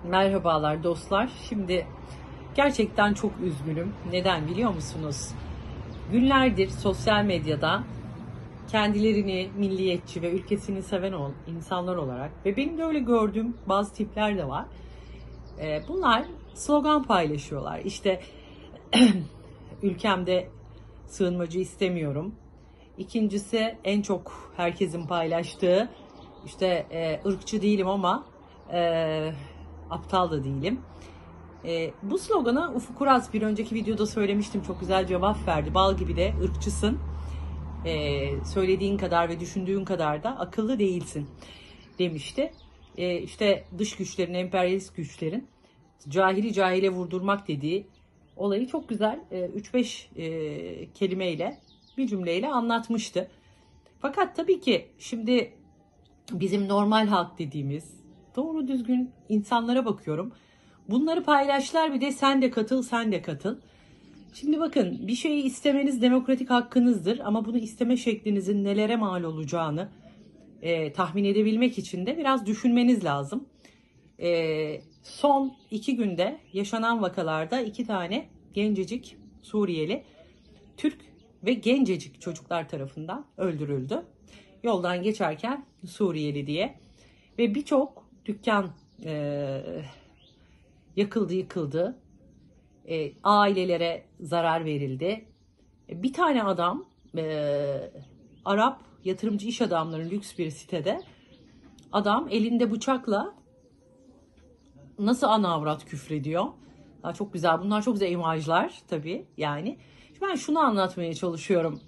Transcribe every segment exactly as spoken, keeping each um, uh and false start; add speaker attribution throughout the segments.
Speaker 1: Merhabalar dostlar. Şimdi gerçekten çok üzgünüm. Neden biliyor musunuz? Günlerdir sosyal medyada kendilerini milliyetçi ve ülkesini seven insanlar olarak ve benim de öyle gördüğüm bazı tipler de var. Bunlar slogan paylaşıyorlar. İşte ülkemde sığınmacı istemiyorum. İkincisi en çok herkesin paylaştığı işte ırkçı değilim ama e, aptal da değilim. E, bu slogana Ufuk Uras bir önceki videoda söylemiştim. Çok güzel cevap verdi. Bal gibi de ırkçısın. E, söylediğin kadar ve düşündüğün kadar da akıllı değilsin demişti. E, işte dış güçlerin, emperyalist güçlerin cahili cahile vurdurmak dediği olayı çok güzel üç beş e, kelimeyle, bir cümleyle anlatmıştı. Fakat tabii ki şimdi bizim normal halk dediğimiz doğru düzgün insanlara bakıyorum. Bunları paylaştılar, bir de sen de katıl, sen de katıl. Şimdi bakın, bir şeyi istemeniz demokratik hakkınızdır ama bunu isteme şeklinizin nelere mal olacağını e, tahmin edebilmek için de biraz düşünmeniz lazım. E, son iki günde yaşanan vakalarda iki tane gencecik Suriyeli Türk ve gencecik çocuklar tarafından öldürüldü. Yoldan geçerken Suriyeli diye ve birçok dükkan e, yakıldı yıkıldı, e, ailelere zarar verildi. Bir tane adam e, Arap yatırımcı iş adamlarının lüks bir sitede adam elinde bıçakla nasıl ana avrat küfrediyor. Daha çok güzel, bunlar çok güzel imajlar tabii yani. Ben şunu anlatmaya çalışıyorum.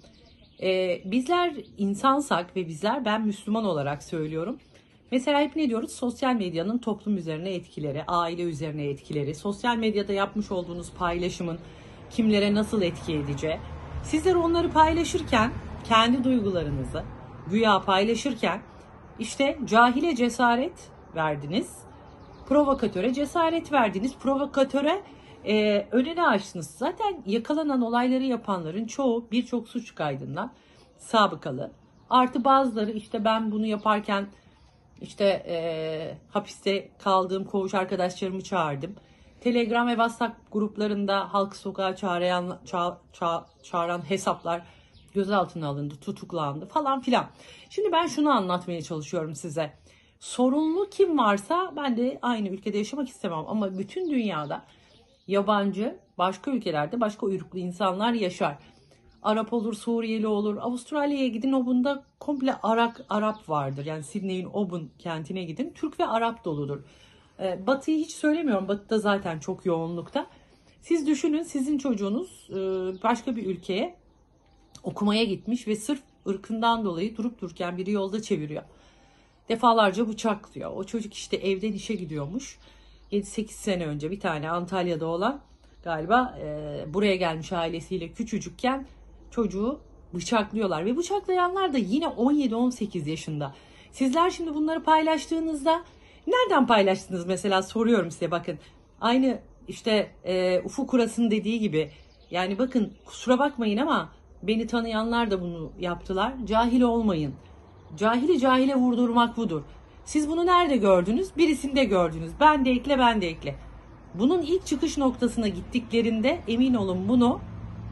Speaker 1: Ee, bizler insansak ve bizler, ben Müslüman olarak söylüyorum. Mesela hep ne diyoruz? Sosyal medyanın toplum üzerine etkileri, aile üzerine etkileri, sosyal medyada yapmış olduğunuz paylaşımın kimlere nasıl etki edeceği. Sizler onları paylaşırken, kendi duygularınızı güya paylaşırken işte cahile cesaret verdiniz, provokatöre cesaret verdiniz, provokatöre e, önünü açtınız. Zaten yakalanan olayları yapanların çoğu birçok suç kaydından sabıkalı. Artı bazıları işte ben bunu yaparken işte e, hapiste kaldığım koğuş arkadaşlarımı çağırdım. Telegram ve WhatsApp gruplarında halk sokağa çağıran, ça, ça, çağıran hesaplar gözaltına alındı, tutuklandı falan filan. Şimdi ben şunu anlatmaya çalışıyorum size. Sorunlu kim varsa, ben de aynı ülkede yaşamak istemem ama bütün dünyada yabancı, başka ülkelerde başka uyruklu insanlar yaşar. Arap olur, Suriyeli olur. Avustralya'ya gidin, Obun'da komple Arak, Arap vardır. Yani Sydney'in Obun kentine gidin, Türk ve Arap doludur. Ee, Batı'yı hiç söylemiyorum. Batı'da zaten çok yoğunlukta. Siz düşünün, sizin çocuğunuz e, başka bir ülkeye okumaya gitmiş ve sırf ırkından dolayı durup dururken biri yolda çeviriyor. Defalarca bıçaklıyor. O çocuk işte evden işe gidiyormuş. yedi sekiz sene önce bir tane Antalya'da olan galiba e, buraya gelmiş ailesiyle küçücükken çocuğu bıçaklıyorlar. Ve bıçaklayanlar da yine on yedi on sekiz yaşında. Sizler şimdi bunları paylaştığınızda nereden paylaştınız mesela, soruyorum size. Bakın aynı işte e, Ufuk Uras'ın dediği gibi, yani bakın kusura bakmayın ama beni tanıyanlar da bunu yaptılar. Cahil olmayın. Cahili cahile vurdurmak budur. Siz bunu nerede gördünüz? Birisinde gördünüz. Ben de ekle, ben de ekle. Bunun ilk çıkış noktasına gittiklerinde emin olun bunu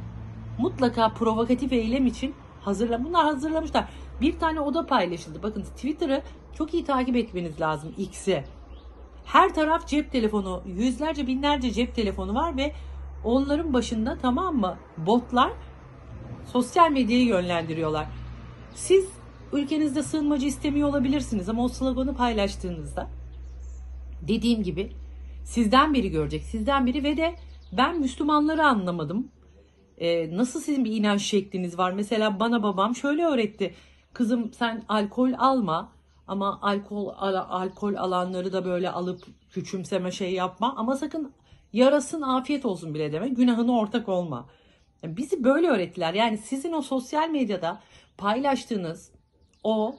Speaker 1: mutlaka provokatif eylem için hazırla. Bunlar hazırlamışlar. Bir tane oda paylaşıldı. Bakın Twitter'ı çok iyi takip etmeniz lazım, X'i. Her taraf cep telefonu, yüzlerce binlerce cep telefonu var ve onların başında, tamam mı, botlar sosyal medyayı yönlendiriyorlar. Siz ülkenizde sığınmacı istemiyor olabilirsiniz ama o sloganı paylaştığınızda dediğim gibi sizden biri görecek, sizden biri. Ve de ben Müslümanları anlamadım. Ee, nasıl sizin bir inanç şekliniz var? Mesela bana babam şöyle öğretti. Kızım sen alkol alma ama alkol al, alkol alanları da böyle alıp küçümseme, şey yapma ama sakın yarasın afiyet olsun bile deme, günahına ortak olma. Yani bizi böyle öğrettiler. Yani sizin o sosyal medyada paylaştığınız o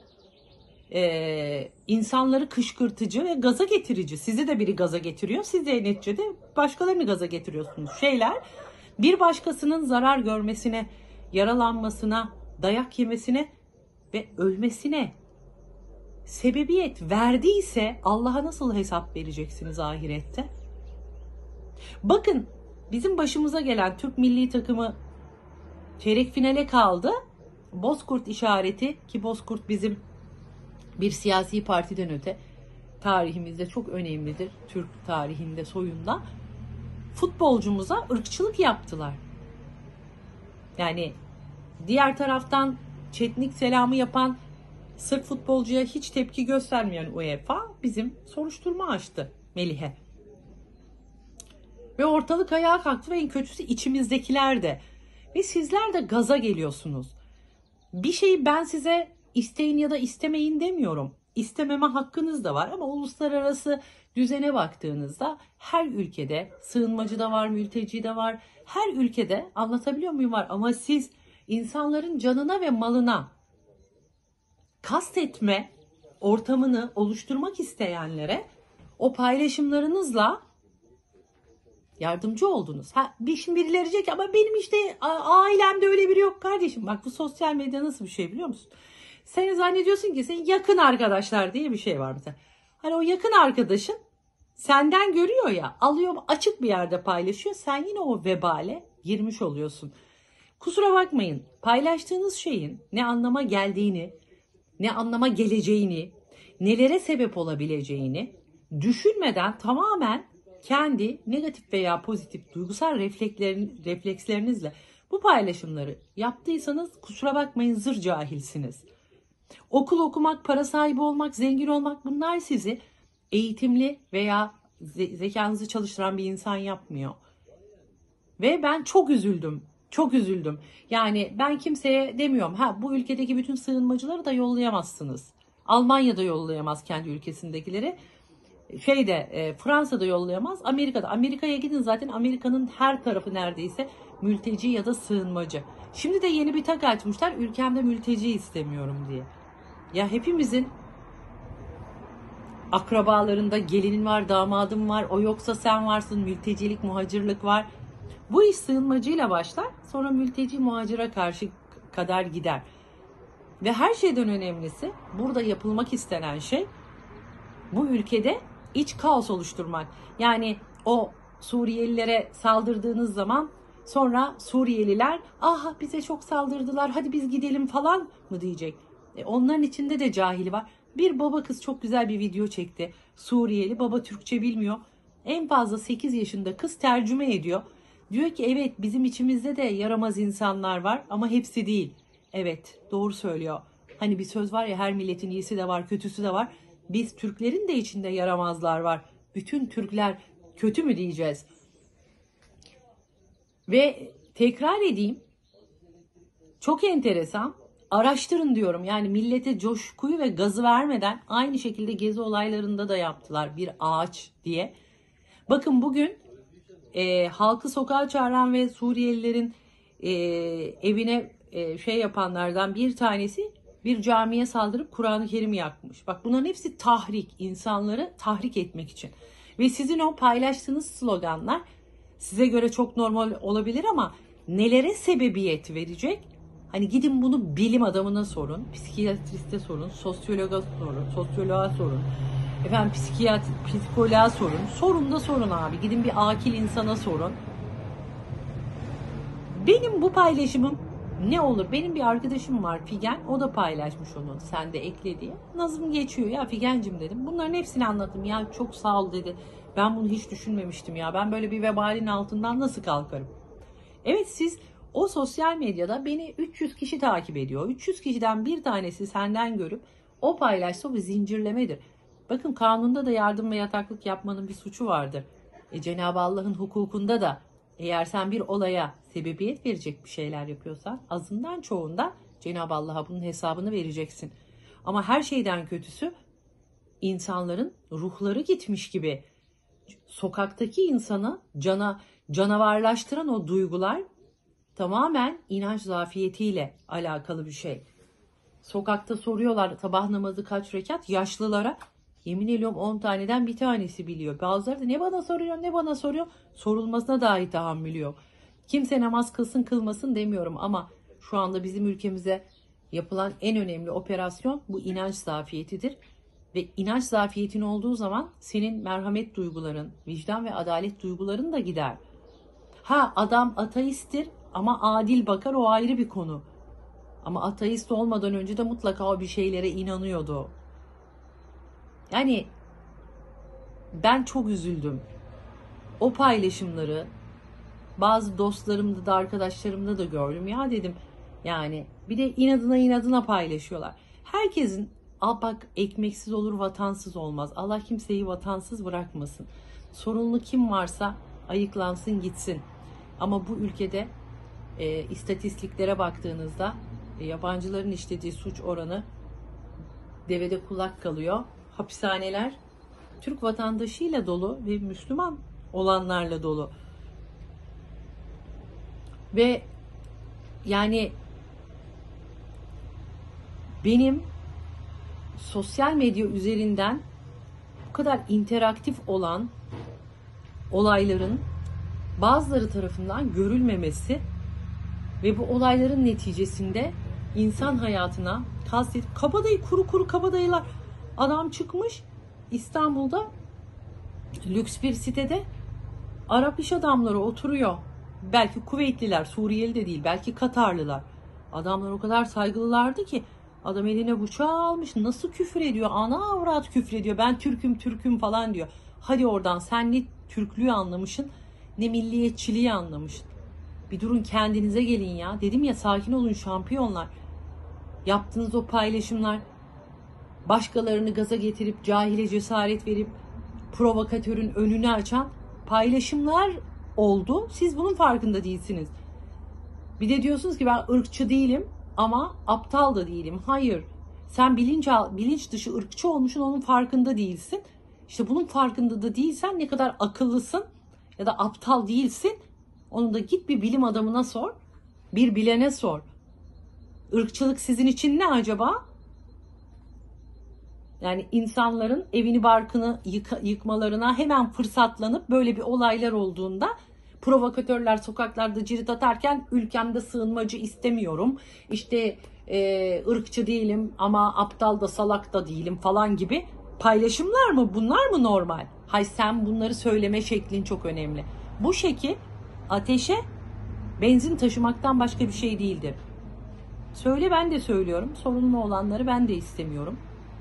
Speaker 1: e, insanları kışkırtıcı ve gaza getirici, sizi de biri gaza getiriyor, siz de neticede başkalarını gaza getiriyorsunuz şeyler, bir başkasının zarar görmesine, yaralanmasına, dayak yemesine ve ölmesine sebebiyet verdiyse Allah'a nasıl hesap vereceksiniz ahirette? Bakın, bizim başımıza gelen Türk milli takımı çeyrek finale kaldı. Bozkurt işareti, ki Bozkurt bizim bir siyasi partiden öte tarihimizde çok önemlidir. Türk tarihinde, soyunda. Futbolcumuza ırkçılık yaptılar. Yani diğer taraftan çetnik selamı yapan, sırf futbolcuya hiç tepki göstermeyen UEFA bizim soruşturma açtı Melih'e. Ve ortalık ayağa kalktı ve en kötüsü içimizdekiler de. Ve sizler de gaza geliyorsunuz. Bir şeyi ben size isteyin ya da istemeyin demiyorum. İstememe hakkınız da var ama uluslararası düzene baktığınızda her ülkede sığınmacı da var, mülteci de var. Her ülkede, anlatabiliyor muyum, var. Ama siz insanların canına ve malına kastetme ortamını oluşturmak isteyenlere o paylaşımlarınızla yardımcı oldunuz. Ha, bir şimdi birileri diyecek ki ama benim işte ailemde öyle biri yok kardeşim. Bak, bu sosyal medya nasıl bir şey biliyor musun? Sen zannediyorsun ki senin yakın arkadaşlar diye bir şey var mesela. Hani o yakın arkadaşın senden görüyor ya, alıyor açık bir yerde paylaşıyor. Sen yine o vebale girmiş oluyorsun. Kusura bakmayın, paylaştığınız şeyin ne anlama geldiğini, ne anlama geleceğini, nelere sebep olabileceğini düşünmeden tamamen kendi negatif veya pozitif duygusal reflekslerinizle bu paylaşımları yaptıysanız kusura bakmayın, zır cahilsiniz. Okul okumak, para sahibi olmak, zengin olmak, bunlar sizi eğitimli veya ze- zekanızı çalıştıran bir insan yapmıyor. Ve ben çok üzüldüm. Çok üzüldüm. Yani ben kimseye demiyorum. Ha, bu ülkedeki bütün sığınmacıları da yollayamazsınız. Almanya'da yollayamaz kendi ülkesindekileri. Şeyde e, Fransa'da yollayamaz. Amerika'da. Amerika'ya gidin, zaten Amerika'nın her tarafı neredeyse mülteci ya da sığınmacı. Şimdi de yeni bir tak açmışlar. Ülkemde mülteci istemiyorum diye. Ya hepimizin akrabalarında gelinin var, damadım var, o yoksa sen varsın, mültecilik, muhacirlik var. Bu iş sığınmacıyla başlar, sonra mülteci, muhacira karşı kadar gider. Ve her şeyden önemlisi, burada yapılmak istenen şey, bu ülkede iç kaos oluşturmak. Yani o Suriyelilere saldırdığınız zaman sonra Suriyeliler ah bize çok saldırdılar, hadi biz gidelim falan mı diyecek? E onların içinde de cahili var. Bir baba kız çok güzel bir video çekti. Suriyeli baba Türkçe bilmiyor. En fazla sekiz yaşında kız tercüme ediyor. Diyor ki evet, bizim içimizde de yaramaz insanlar var ama hepsi değil. Evet, doğru söylüyor. Hani bir söz var ya, her milletin iyisi de var, kötüsü de var. Biz Türklerin de içinde yaramazlar var. Bütün Türkler kötü mü diyeceğiz? Ve tekrar edeyim, çok enteresan. Araştırın diyorum. Yani millete coşkuyu ve gazı vermeden aynı şekilde gezi olaylarında da yaptılar. Bir ağaç diye. Bakın bugün e, halkı sokağa çağıran ve Suriyelilerin e, evine e, şey yapanlardan bir tanesi bir camiye saldırıp Kur'an-ı Kerim'i yakmış. Bak, bunların hepsi tahrik, insanları tahrik etmek için. Ve sizin o paylaştığınız sloganlar size göre çok normal olabilir ama nelere sebebiyet verecek? Hani gidin bunu bilim adamına sorun, psikiyatriste sorun, sosyologa sorun, sosyoloğa sorun. Efendim psikiyatri, psikoloğa sorun. Sorun da sorun abi. Gidin bir akil insana sorun. Benim bu paylaşımım ne olur? Benim bir arkadaşım var, Figen. O da paylaşmış onu. Sen de ekle diye. Nazım geçiyor. Ya Figencim dedim. Bunların hepsini anlattım. Ya çok sağ ol dedi. Ben bunu hiç düşünmemiştim ya. Ben böyle bir vebalin altından nasıl kalkarım? Evet, siz o sosyal medyada beni üç yüz kişi takip ediyor. üç yüz kişiden bir tanesi senden görüp o paylaşsa, o bir zincirlemedir. Bakın, kanunda da yardım ve yataklık yapmanın bir suçu vardır. E, Cenab-ı Allah'ın hukukunda da eğer sen bir olaya sebebiyet verecek bir şeyler yapıyorsan azından çoğunda Cenab-ı Allah'a bunun hesabını vereceksin. Ama her şeyden kötüsü insanların ruhları gitmiş gibi sokaktaki insanı cana, canavarlaştıran o duygular tamamen inanç zafiyetiyle alakalı bir şey. Sokakta soruyorlar sabah namazı kaç rekat, yaşlılara. Yemin ediyorum on taneden bir tanesi biliyor. Bazıları da ne bana soruyor ne bana soruyor. Sorulmasına dahi tahammülü yok. Kimse namaz kılsın kılmasın demiyorum ama şu anda bizim ülkemize yapılan en önemli operasyon bu inanç zafiyetidir. Ve inanç zafiyetin olduğu zaman senin merhamet duyguların, vicdan ve adalet duyguların da gider. Ha, adam ateisttir ama adil bakar, o ayrı bir konu. Ama ateist olmadan önce de mutlaka o bir şeylere inanıyordu. Yani ben çok üzüldüm. O paylaşımları bazı dostlarımda da arkadaşlarımda da gördüm. Ya dedim, yani bir de inadına inadına paylaşıyorlar. Herkesin, al bak, ekmeksiz olur vatansız olmaz. Allah kimseyi vatansız bırakmasın. Sorunlu kim varsa ayıklansın gitsin. Ama bu ülkede e, istatistiklere baktığınızda e, yabancıların işlediği suç oranı devede kulak kalıyor. Hapishaneler Türk vatandaşıyla dolu ve Müslüman olanlarla dolu. Ve yani benim sosyal medya üzerinden bu kadar interaktif olan olayların bazıları tarafından görülmemesi ve bu olayların neticesinde insan hayatına kastet, kabadayı, kuru kuru kabadayılar. Adam çıkmış İstanbul'da lüks bir sitede, Arap iş adamları oturuyor. Belki Kuveytliler, Suriyeli de değil, belki Katarlılar. Adamlar o kadar saygılılardı ki adam eline bıçağı almış, nasıl küfür ediyor, ana avrat küfür ediyor, ben Türk'üm Türk'üm falan diyor. Hadi oradan, sen ne Türklüğü anlamışsın ne milliyetçiliği anlamışsın. Bir durun, kendinize gelin ya. Dedim ya, sakin olun şampiyonlar. Yaptığınız o paylaşımlar başkalarını gaza getirip, cahile cesaret verip provokatörün önünü açan paylaşımlar oldu. Siz bunun farkında değilsiniz. Bir de diyorsunuz ki ben ırkçı değilim ama aptal da değilim. Hayır. Sen bilinç, bilinç dışı ırkçı olmuşsun, onun farkında değilsin. İşte bunun farkında da değilsen ne kadar akıllısın ya da aptal değilsin. Onu da git bir bilim adamına sor. Bir bilene sor. Irkçılık sizin için ne acaba? Yani insanların evini barkını yık- yıkmalarına hemen fırsatlanıp böyle bir olaylar olduğunda provokatörler sokaklarda cirit atarken ülkemde sığınmacı istemiyorum, İşte e, ırkçı değilim ama aptal da salak da değilim falan gibi paylaşımlar mı? Bunlar mı normal? Hay, sen bunları söyleme şeklin çok önemli. Bu şekil ateşe benzin taşımaktan başka bir şey değildir. Söyle, ben de söylüyorum. Sorunlu olanları ben de istemiyorum.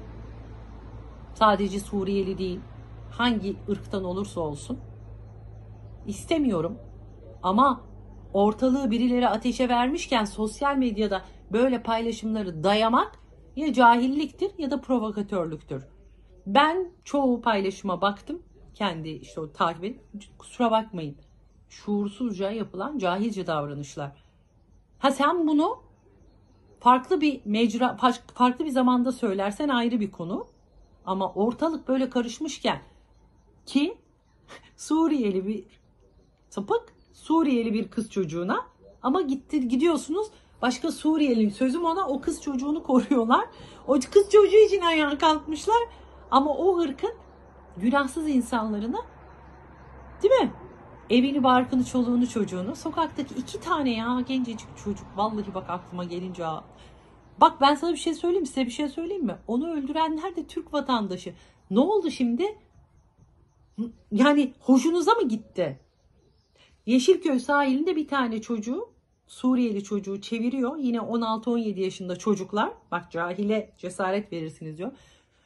Speaker 1: Sadece Suriyeli değil, hangi ırktan olursa olsun istemiyorum. Ama ortalığı birileri ateşe vermişken sosyal medyada böyle paylaşımları dayamak ya cahilliktir ya da provokatörlüktür. Ben çoğu paylaşıma baktım. Kendi işte o takip edip, kusura bakmayın, şuursuzca yapılan cahilce davranışlar. Ha, sen bunu farklı bir mecra, farklı bir zamanda söylersen ayrı bir konu. Ama ortalık böyle karışmışken, ki Suriyeli bir sapık, Suriyeli bir kız çocuğuna, ama gitti gidiyorsunuz başka Suriyeli, sözüm ona, o kız çocuğunu koruyorlar. O kız çocuğu için ayağa kalkmışlar ama o ırkın günahsız insanlarını, değil mi? Evini, barkını, çoluğunu, çocuğunu, sokaktaki iki tane ya gencecik çocuk, vallahi bak aklıma gelince ha. Bak, ben sana bir şey söyleyeyim mi? Size bir şey söyleyeyim mi? Onu öldürenler de Türk vatandaşı. Ne oldu şimdi? Yani hoşunuza mı gitti? Yeşilköy sahilinde bir tane çocuğu, Suriyeli çocuğu çeviriyor. Yine on altı on yedi yaşında çocuklar. Bak, cahile cesaret verirsiniz diyor.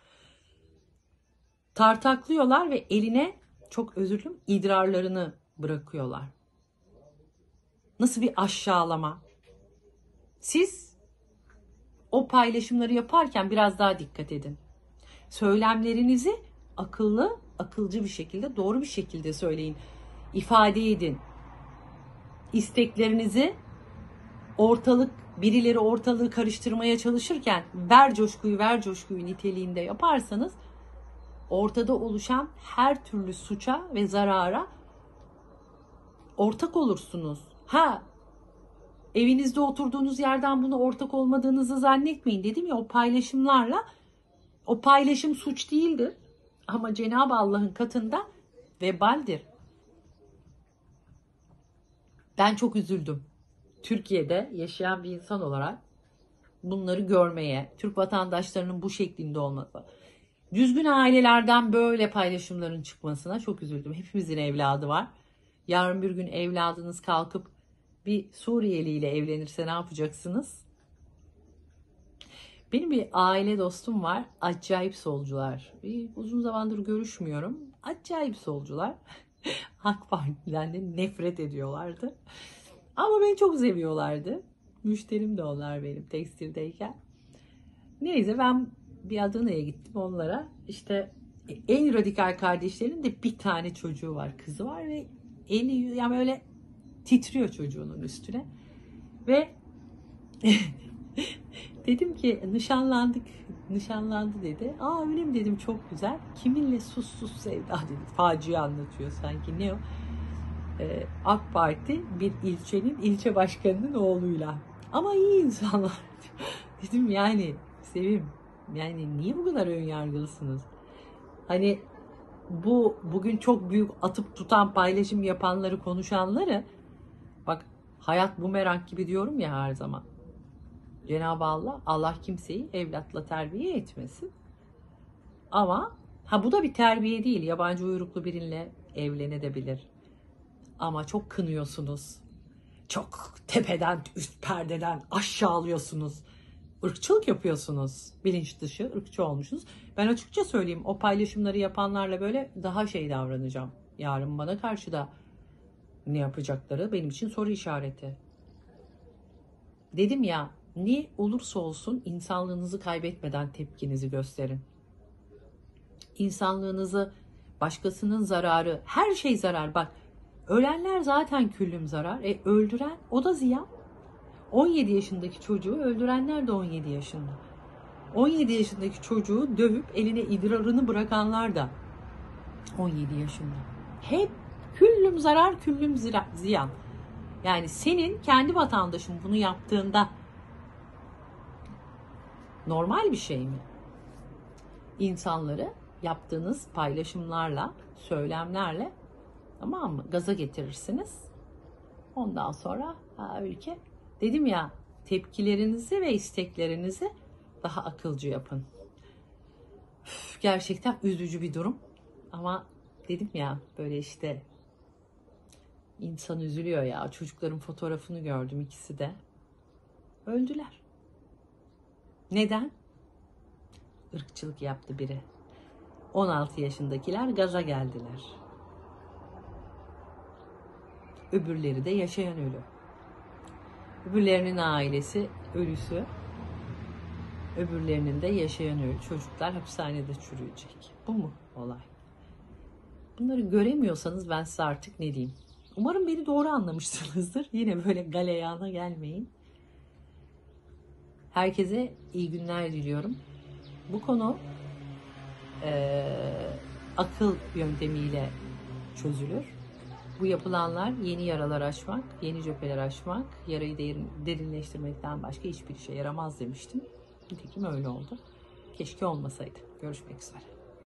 Speaker 1: Tartaklıyorlar ve eline, çok özür dilerim, idrarlarını bırakıyorlar. Nasıl bir aşağılama? Siz o paylaşımları yaparken biraz daha dikkat edin. Söylemlerinizi akıllı, akılcı bir şekilde, doğru bir şekilde söyleyin. İfade edin. İsteklerinizi, ortalık, birileri ortalığı karıştırmaya çalışırken ver coşkuyu, ver coşkuyu niteliğinde yaparsanız ortada oluşan her türlü suça ve zarara ortak olursunuz. Ha, evinizde oturduğunuz yerden buna ortak olmadığınızı zannetmeyin. Dedim ya, o paylaşımlarla, o paylaşım suç değildir. Ama Cenab-ı Allah'ın katında vebaldir. Ben çok üzüldüm. Türkiye'de yaşayan bir insan olarak bunları görmeye, Türk vatandaşlarının bu şeklinde olması. Düzgün ailelerden böyle paylaşımların çıkmasına çok üzüldüm. Hepimizin evladı var. Yarın bir gün evladınız kalkıp bir Suriyeli ile evlenirse ne yapacaksınız? Benim bir aile dostum var. Acayip solcular. Bir, uzun zamandır görüşmüyorum. Acayip solcular. AK Parti'den de nefret ediyorlardı. Ama beni çok seviyorlardı. Müşterim de onlar benim tekstildeyken. Neyse ben bir Adana'ya gittim onlara. İşte en radikal kardeşlerin de bir tane çocuğu var. Kızı var ve eli yani öyle titriyor çocuğunun üstüne. Ve dedim ki nişanlandık. Nişanlandı dedi. Aa öyle mi dedim, çok güzel. Kiminle? Sus sus Sevda dedi. Facia anlatıyor sanki. Ne o? Ee, AK Parti bir ilçenin ilçe başkanının oğluyla. Ama iyi insanlar. Dedim yani Sevim, yani niye bu kadar önyargılısınız? Hani bu bugün çok büyük atıp tutan paylaşım yapanları, konuşanları, bak hayat bumerang gibi diyorum ya her zaman. Cenab-ı Allah, Allah kimseyi evlatla terbiye etmesin. Ama ha bu da bir terbiye değil. Yabancı uyruklu biriyle evlenebilir. Ama çok kınıyorsunuz. Çok tepeden, üst perdeden aşağılıyorsunuz. Irkçılık yapıyorsunuz. Bilinç dışı ırkçı olmuşsunuz. Ben açıkça söyleyeyim, o paylaşımları yapanlarla böyle daha şey davranacağım. Yarın bana karşı da ne yapacakları benim için soru işareti. Dedim ya, ne olursa olsun insanlığınızı kaybetmeden tepkinizi gösterin. İnsanlığınızı, başkasının zararı, her şey zarar. Bak, ölenler zaten küllüm zarar. E öldüren, o da ziyan. on yedi yaşındaki çocuğu öldürenler de on yedi yaşında. on yedi yaşındaki çocuğu dövüp eline idrarını bırakanlar da on yedi yaşında. Hep küllüm zarar, küllüm ziyan. Yani senin kendi vatandaşın bunu yaptığında normal bir şey mi? İnsanları yaptığınız paylaşımlarla, söylemlerle, tamam mı, gaza getirirsiniz. Ondan sonra ha, ülke, dedim ya, tepkilerinizi ve isteklerinizi daha akılcı yapın. Üf, gerçekten üzücü bir durum. Ama dedim ya, böyle işte insan üzülüyor ya. Çocukların fotoğrafını gördüm, ikisi de. Öldüler. Neden? Irkçılık yaptı biri. on altı yaşındakiler gaza geldiler. Öbürleri de yaşayan ölü. Öbürlerinin ailesi ölüsü. Öbürlerinin de yaşayan ölü. Çocuklar hapishanede çürüyecek. Bu mu olay? Bunları göremiyorsanız ben size artık ne diyeyim? Umarım beni doğru anlamışsınızdır. Yine böyle galeyana gelmeyin. Herkese iyi günler diliyorum. Bu konu e, akıl yöntemiyle çözülür. Bu yapılanlar yeni yaralar açmak, yeni cepheler açmak, yarayı derin, derinleştirmekten başka hiçbir işe yaramaz demiştim. Nitekim öyle oldu. Keşke olmasaydı. Görüşmek üzere.